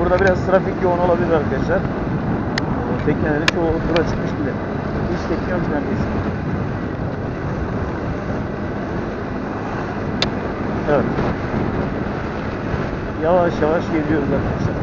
Burada biraz trafik yoğun olabilir arkadaşlar. Teknelerin çoğu tura çıkmış bile. Hiç tekne yok neredeyse. Evet. Yavaş yavaş geliyoruz arkadaşlar.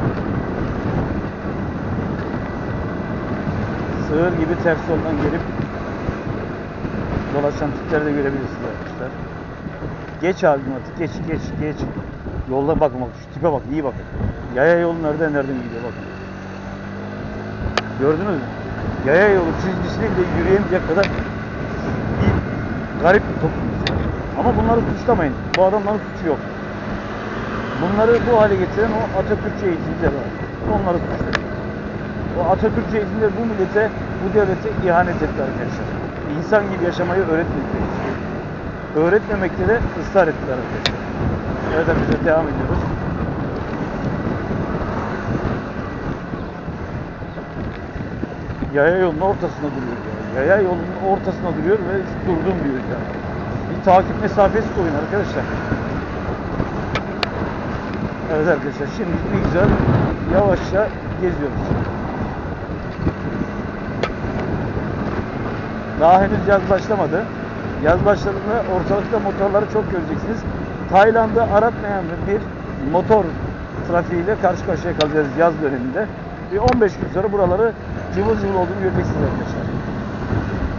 Sığır gibi ters yoldan gelip dolaşan tipleri de görebilirsiniz arkadaşlar. Geç abim artık, geç. Yolda bakın, bak şu tipe bak, iyi bakın. Yaya yolu nereden gidiyor bakın. Gördünüz mü? Yaya yolu çizgisini bile yürüyemeyecek kadar bir garip bir toplumuz yani. Ama bunları suçlamayın. Bu adamların suçu yok. Bunları bu hale getiren o Atatürkçü eğitimciler var. Onları suçlayın. O Atatürkçü eğitimciler bu millete, bu devlete ihanet etti arkadaşlar. İnsan gibi yaşamayı öğretmediler. Öğretmemekte de ısrar ettiler arkadaşlar. Evet arkadaşlar, devam ediyoruz. Yaya yolunun ortasında duruyor. Yaya yolunun ortasında duruyor ve durdum diyor yani. Bir takip mesafesi koyun arkadaşlar. Evet arkadaşlar, şimdi ne güzel yavaşça geziyoruz. Daha henüz yaz başlamadı. Yaz başladığında ortalıkta motorları çok göreceksiniz. Tayland'ı aratmayan bir motor trafiğiyle karşı karşıya kalacağız yaz döneminde. Bir 15 gün sonra buraları cıvıl cıvıl olduğunu göreceksiniz arkadaşlar.